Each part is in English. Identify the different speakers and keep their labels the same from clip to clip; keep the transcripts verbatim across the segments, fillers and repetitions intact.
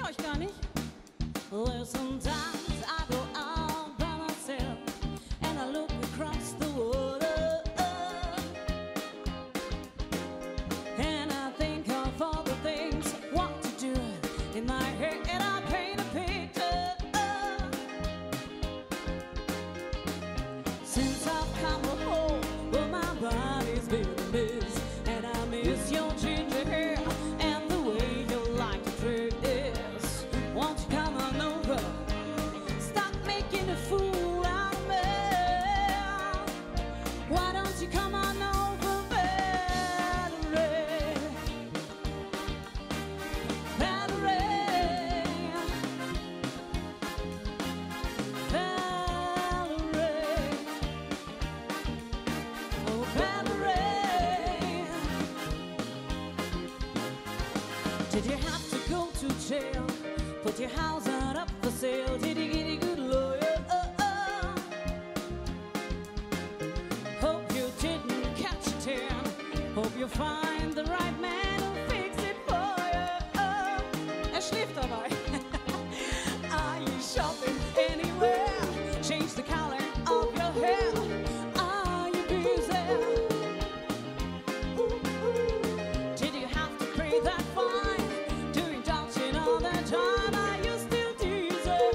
Speaker 1: brauche ich gar nicht. Well, sometimes I go out by myself and I look across the water, and I think of all the things I want to do. In my head I paint a picture. Since I've come home, well, my body's been a mess, and I miss your ginger hair and the way you like to dress. Won't you come on over? Stop making a fool out of me. Why don't you come on over, Valerie? Valerie, Valerie, oh Valerie. Did you have to go to jail? Put your house out up for sale? Did you get a good lawyer? Oh, oh. Hope you didn't catch a tan. Hope you find the right man who'll fix it for you. Oh. Er schläft dabei. Are you shopping anywhere? Change the color of your hair. Are you busy? Did you have to pay that fine? Doing dancing all the time? Are you still teasing?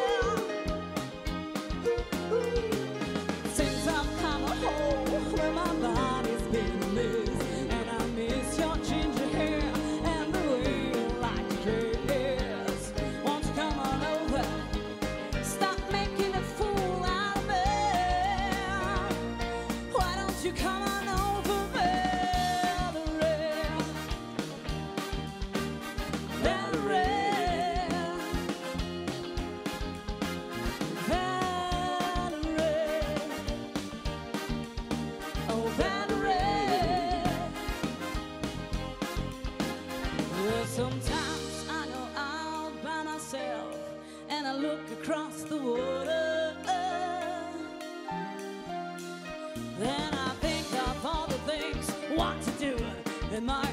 Speaker 1: Since I've come home, well, my body's been a mess, and I miss your ginger hair and the way you like to dress. Won't you come on over? Stop making a fool out of me. Why don't you come on over, Valerie? Valerie, Valerie, oh Valerie. Well, sometimes I go out by myself and I look across the water. Then I think of all the things what to do in my